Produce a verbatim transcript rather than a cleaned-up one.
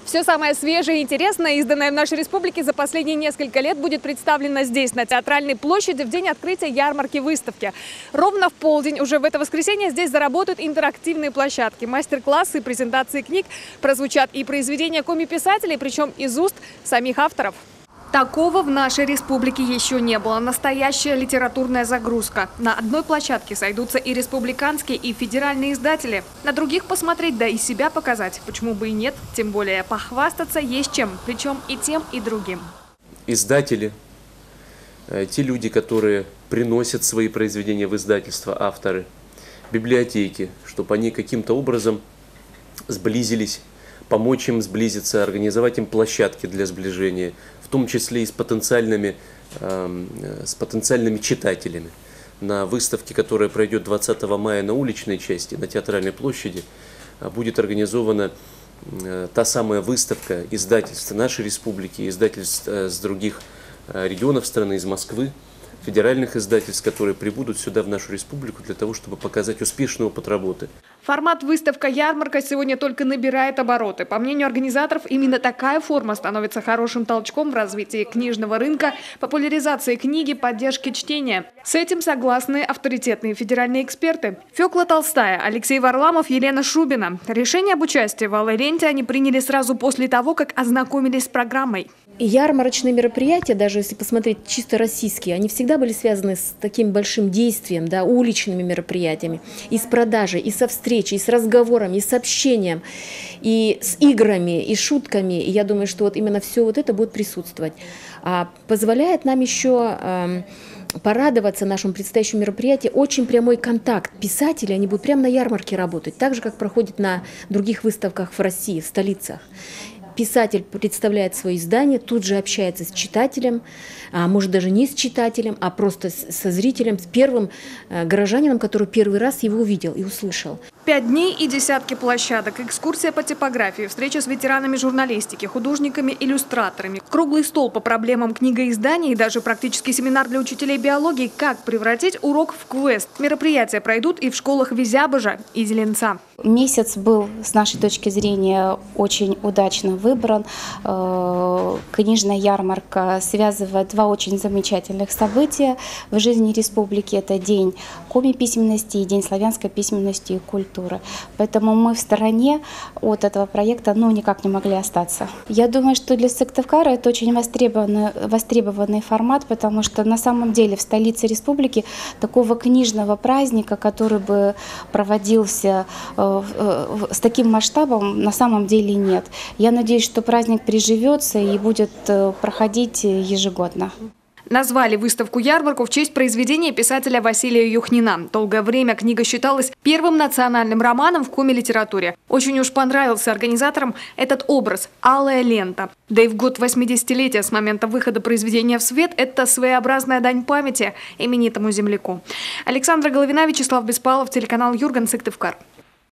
Все самое свежее и интересное, изданное в нашей республике за последние несколько лет, будет представлено здесь, на Театральной площади, в день открытия ярмарки-выставки. Ровно в полдень, уже в это воскресенье, здесь заработают интерактивные площадки. Мастер-классы, презентации книг, прозвучат и произведения коми-писателей, причем из уст самих авторов. Такого в нашей республике еще не было. Настоящая литературная загрузка. На одной площадке сойдутся и республиканские, и федеральные издатели. На других посмотреть, да и себя показать. Почему бы и нет? Тем более похвастаться есть чем. Причем и тем, и другим. Издатели, те люди, которые приносят свои произведения в издательство, авторы, библиотеки, чтобы они каким-то образом сблизились, помочь им сблизиться, организовать им площадки для сближения, в том числе и с потенциальными, э, с потенциальными читателями. На выставке, которая пройдет двадцатого мая на уличной части, на Театральной площади, будет организована э, та самая выставка издательств нашей республики, издательств э, с других э, регионов страны, из Москвы, федеральных издательств, которые прибудут сюда, в нашу республику, для того, чтобы показать успешный опыт работы. Формат выставка-ярмарка сегодня только набирает обороты. По мнению организаторов, именно такая форма становится хорошим толчком в развитии книжного рынка, популяризации книги, поддержки чтения. С этим согласны авторитетные федеральные эксперты. Фёкла Толстая, Алексей Варламов, Елена Шубина. Решение об участии в Алой ленте они приняли сразу после того, как ознакомились с программой. Ярмарочные мероприятия, даже если посмотреть чисто российские, они всегда были связаны с таким большим действием, да, уличными мероприятиями. И с продажей, и со встречей, и с разговорами, и с общением, и с играми, и шутками. И я думаю, что вот именно все вот это будет присутствовать. А позволяет нам еще э, порадоваться нашему предстоящему мероприятию. Очень прямой контакт. Писатели, они будут прямо на ярмарке работать, так же, как проходит на других выставках в России, в столицах. Писатель представляет свое издание, тут же общается с читателем, а может даже не с читателем, а просто со зрителем, с первым горожанином, который первый раз его увидел и услышал. Пять дней и десятки площадок, экскурсия по типографии, встреча с ветеранами журналистики, художниками, иллюстраторами, круглый стол по проблемам книгоиздания и даже практический семинар для учителей биологии «Как превратить урок в квест». Мероприятия пройдут и в школах Визябожа и Зеленца. Месяц был, с нашей точки зрения, очень удачно выбран. Книжная ярмарка связывает два очень замечательных события в жизни республики. Это День коми-письменности и День славянской письменности и культуры. Поэтому мы в стороне от этого проекта ну, никак не могли остаться. Я думаю, что для Сыктывкара это очень востребованный, востребованный формат, потому что на самом деле в столице республики такого книжного праздника, который бы проводился с таким масштабом, на самом деле нет. Я надеюсь, что праздник приживется и будет проходить ежегодно. Назвали выставку-ярмарку в честь произведения писателя Василия Юхнина. Долгое время книга считалась первым национальным романом в коми-литературе. Очень уж понравился организаторам этот образ – алая лента. Да и в год восьмидесятилетия с момента выхода произведения в свет – это своеобразная дань памяти именитому земляку. Александра Головина, Вячеслав Беспалов, телеканал Юрган, Сыктывкар.